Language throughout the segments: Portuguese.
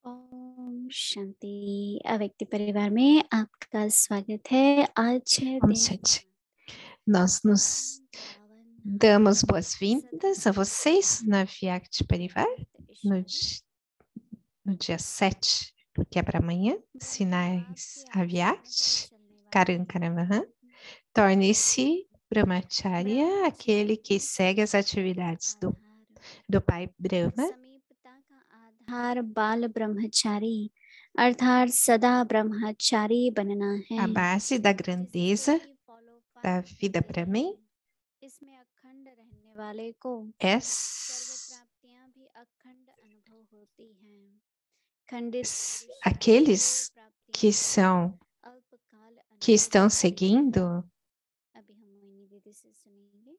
ओम शांति। अव्यक्त परिवार में आपका स्वागत है। आज है Om दिन Shanti. Nós nos पावन damos boas-vindas a vocês na Vyakti Parivar no, no dia 7, que é para amanhã, sinais a Vyakti, Karankaravahan. Torne-se Brahmacharya, aquele que segue as atividades do pai Brahma. समीपता का आधार बाल ब्रह्मचारी अर्थात सदा ब्रह्मचारी बनना है। A base da grandeza da vida para mim इसमें अखंड रहने वाले को é सर्व प्राप्तियां भी अखंड अनुभव होती हैं। खंडित aqueles que são que estão seguindo. अभी हम मोहिनी दीदी से सुनेंगे।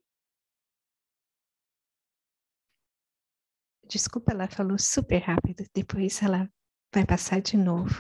Desculpa, ela falou super rápido, depois ela vai passar de novo.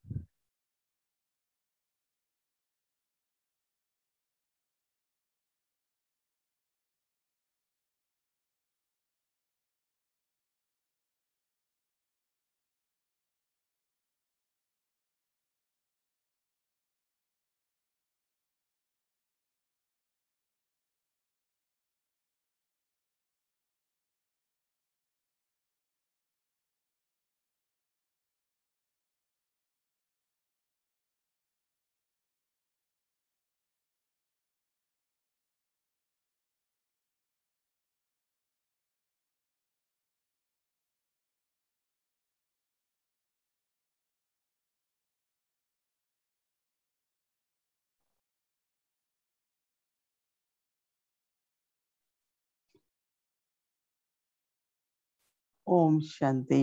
Om Shanti.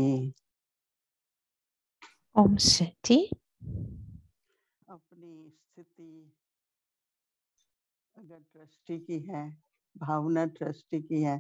Om Shanti. अपनी स्थिति अगर ट्रस्टी की है, भावना ट्रस्टी की है,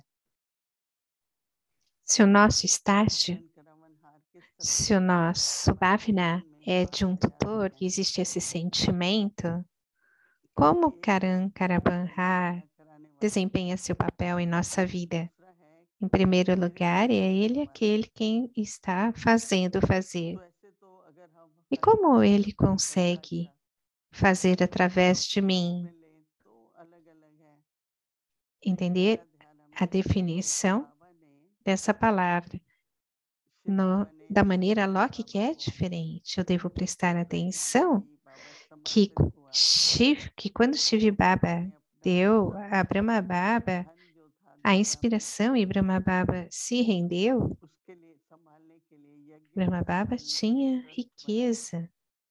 Se o nosso estágio, se o nosso bhavana é de um tutor, que existe esse sentimento, como Karan Karabanhar desempenha seu papel em nossa vida? Em primeiro lugar, é ele aquele quem está fazendo fazer. E como ele consegue fazer através de mim? Entender a definição dessa palavra. Da maneira Loki que é diferente. Eu devo prestar atenção que quando Shiv Baba deu a Brahma Baba a inspiração e Brahma Baba se rendeu, Brahma Baba tinha riqueza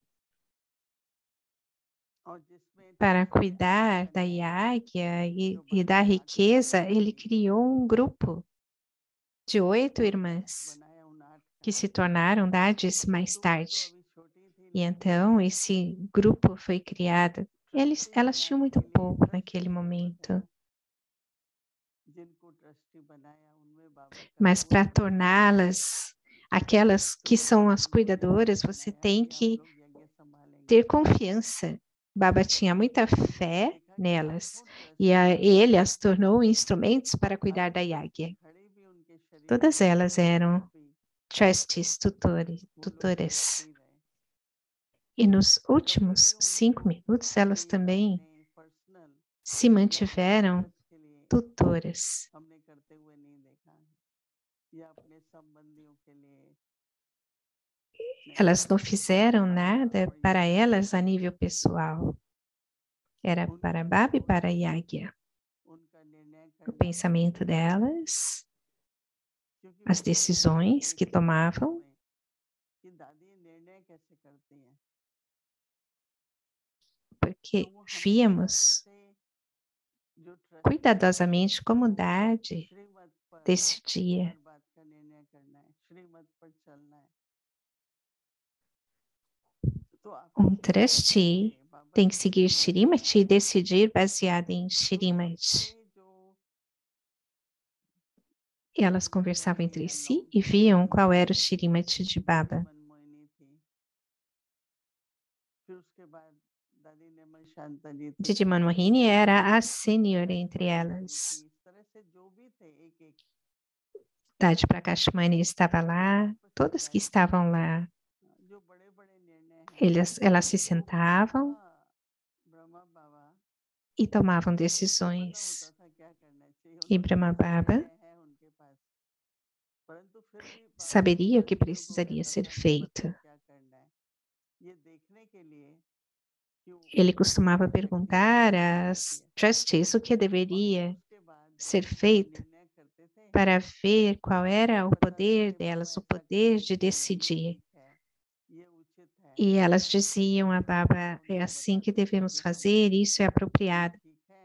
para cuidar da Yagya e da riqueza. Ele criou um grupo de 8 irmãs que se tornaram Dadis mais tarde. E então esse grupo foi criado. Elas tinham muito pouco naquele momento. Mas para torná-las aquelas que são as cuidadoras, você tem que ter confiança. Baba tinha muita fé nelas e ele as tornou instrumentos para cuidar da Yagya. Todas elas eram trustees, tutoras. E nos últimos 5 minutos, elas também se mantiveram tutoras. Elas não fizeram nada para elas a nível pessoal. Era para Baba e para Yagya. O pensamento delas, as decisões que tomavam, porque víamos cuidadosamente como Dade decidia. Um trustee tem que seguir Shrimati e decidir baseado em Shrimati. E elas conversavam entre si e viam qual era o Shrimati de Baba. Didi Manmohini era a sênior entre elas. Tade Prakashmani estava lá, todas que estavam lá, elas se sentavam e tomavam decisões. E Brahma Baba saberia o que precisaria ser feito. Ele costumava perguntar às trustees o que deveria ser feito para ver qual era o poder delas, o poder de decidir. E elas diziam a Baba, é assim que devemos fazer, isso é apropriado.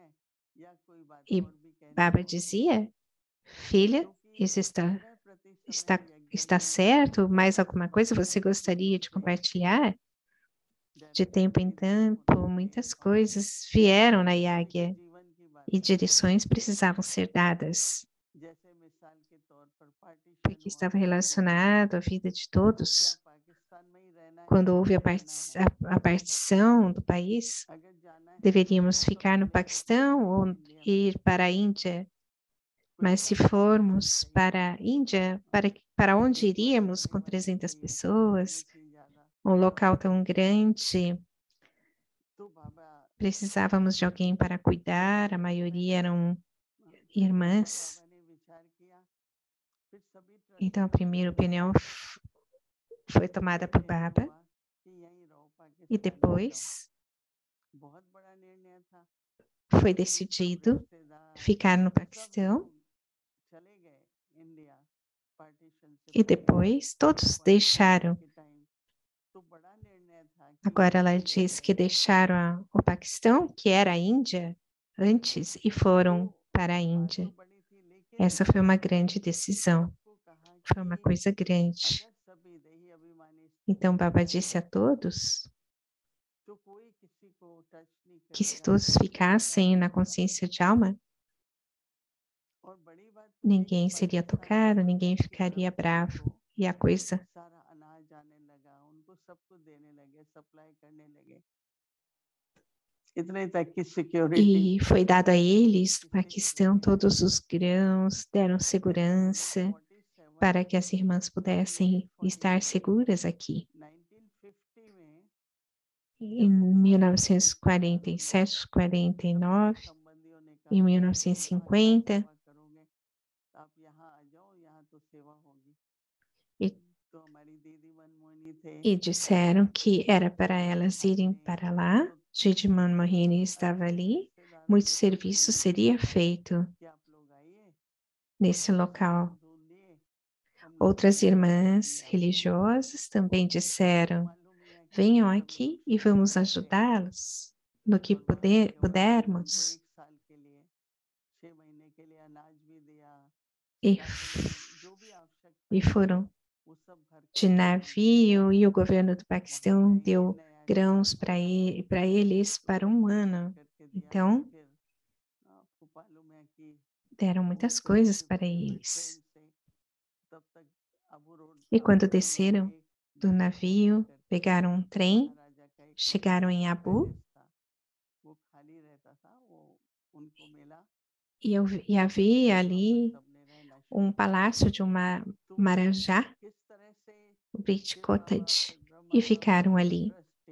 E Baba dizia, filha, isso está certo? Mais alguma coisa você gostaria de compartilhar? De tempo em tempo, muitas coisas vieram na Yagya e direções precisavam ser dadas, porque estava relacionado à vida de todos. Quando houve a partição do país, deveríamos ficar no Paquistão ou ir para a Índia? Mas se formos para a Índia, para onde iríamos com 300 pessoas? Um local tão grande, precisávamos de alguém para cuidar, a maioria eram irmãs. Então, a primeira opinião foi tomada por Baba e depois foi decidido ficar no Paquistão e depois todos deixaram. Agora ela diz que deixaram o Paquistão, que era a Índia, antes e foram para a Índia. Essa foi uma grande decisão, foi uma coisa grande. Então Baba disse a todos que se todos ficassem na consciência de alma, ninguém seria tocado, ninguém ficaria bravo. E a coisa e foi dado a eles, do Paquistão, todos os grãos, deram segurança para que as irmãs pudessem estar seguras aqui. Em 1947, 49, em 1950, e disseram que era para elas irem para lá. Didi Manmohini estava ali, muito serviço seria feito nesse local. Outras irmãs religiosas também disseram, venham aqui e vamos ajudá-los no que pudermos. E foram de navio e o governo do Paquistão deu grãos para eles para um ano. Então, deram muitas coisas para eles. E quando desceram do navio, pegaram um trem, chegaram em Abu, e havia ali um palácio de uma marajá, o British Cottage, e ficaram ali.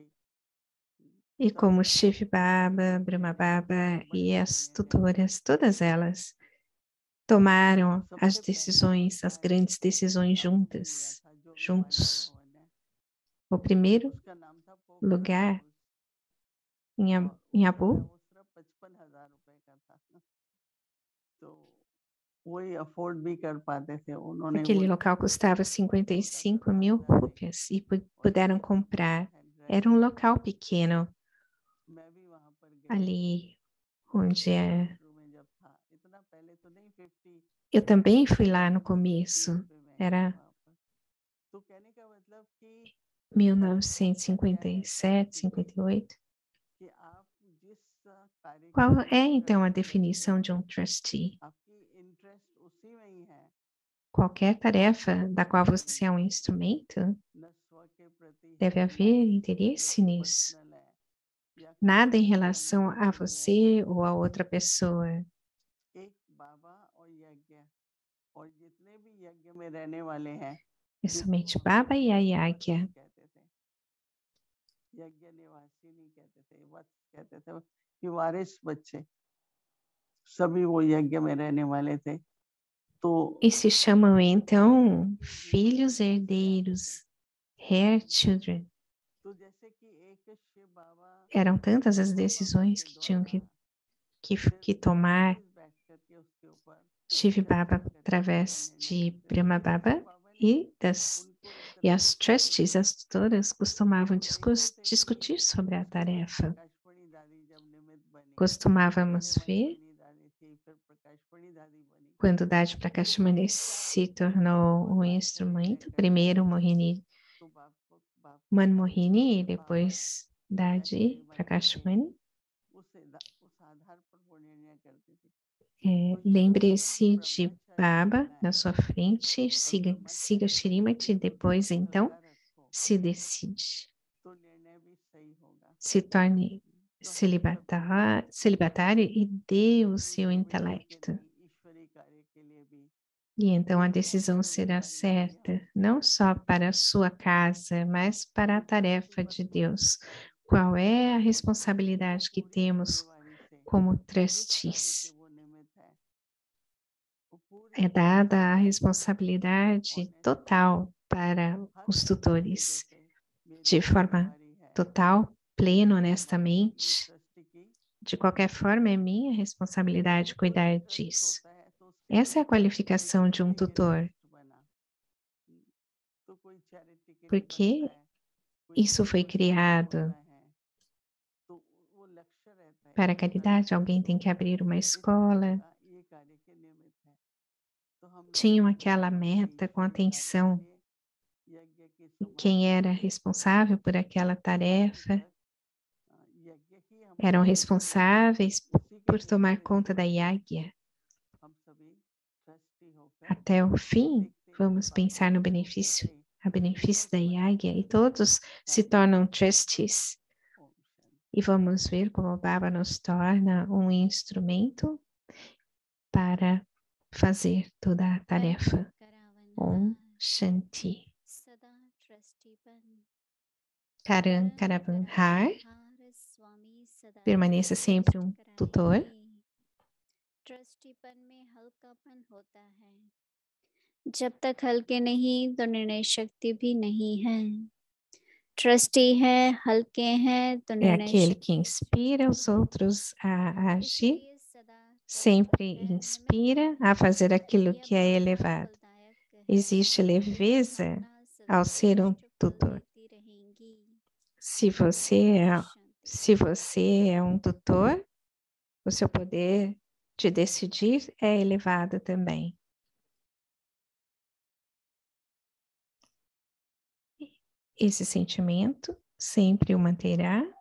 E como Shiv Baba, Brahma Baba e as tutoras, todas elas tomaram as decisões, as grandes decisões juntos. O primeiro lugar em Abu, aquele local custava 55 mil rúpias e puderam comprar. Era um local pequeno, ali onde é. Eu também fui lá no começo, era 1957, 58. Qual é, então, a definição de um trustee? Qualquer tarefa da qual você é um instrumento, deve haver interesse nisso. Nada em relação a você ou a outra pessoa. में रहने वाले हैं É somente Baba e a Yagya. कहते थे, यज्ञ निवासी नहीं कहते थे, वत्स कहते थे कि वारिस बच्चे, सभी वो यज्ञ में रहने वाले थे। तो E se chamam então filhos herdeiros, heir children. तो जैसे कि एक शिव बाबा Eram tantas as decisões que tinham que tomar बैठ करके उसके ऊपर Shiv Baba através de Brahma Baba e as trustees, as tutoras, costumavam discutir sobre a tarefa. Prakashmani दादी जब निमित्त बनी, Costumávamos ver मणि दादी थी, फिर प्रकाशमणि दादी बनी, quando Dadi Prakashmani se tornou um instrumento, primeiro Mohini तो बाप Manmohini e depois Dadi Prakashmani. उस आधार पर वो निर्णय करती थी। Lembre-se de Baba na sua frente, siga Shrimati, depois então se decide. तो निर्णय भी सही होगा। Se torne celibatário e dê o seu intelecto. ईश्वरी कार्य के लिए भी E então a decisão será certa, não só para a sua casa, mas para a tarefa de Deus. Qual é a responsabilidade que temos como trustees? É dada a responsabilidade total para os tutores, de forma total, plena, honestamente. De qualquer forma, é minha responsabilidade cuidar disso. Essa é a qualificação de um tutor. Porque isso foi criado para a caridade. Alguém tem que abrir uma escola. Tinham aquela meta com atenção. E quem era responsável por aquela tarefa eram responsáveis por tomar conta da Yagya. Até o fim, vamos pensar no benefício, a benefício da Yagya, e todos se tornam trustees. E vamos ver como o Baba nos torna um instrumento para fazer toda a tarefa. Om Shanti. Karan Karavanhar, permaneça sempre um tutor. जब तक हल्के नहीं तो निर्णय शक्ति भी नहीं है। ट्रस्टी है, हल्के हैं तो É aquele que inspira os outros a agir, sempre inspira a fazer aquilo que é elevado. Existe leveza ao ser um tutor. Se você é um tutor, o seu poder de decidir é elevado também. Esse sentimento sempre o manterá